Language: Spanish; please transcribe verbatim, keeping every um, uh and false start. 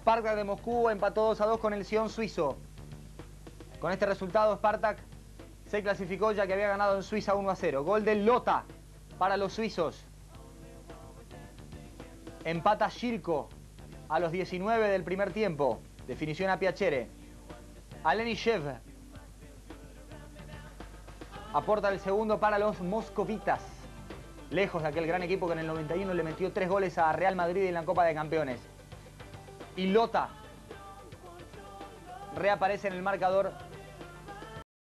Spartak de Moscú empató dos a dos con el Sion suizo. Con este resultado, Spartak se clasificó ya que había ganado en Suiza uno a cero. Gol de Lota para los suizos. Empata Shirko a los diecinueve del primer tiempo. Definición a Piacere. Alenishev aporta el segundo para los moscovitas. Lejos de aquel gran equipo que en el noventa y uno le metió tres goles a Real Madrid en la Copa de Campeones. Y Lota reaparece en el marcador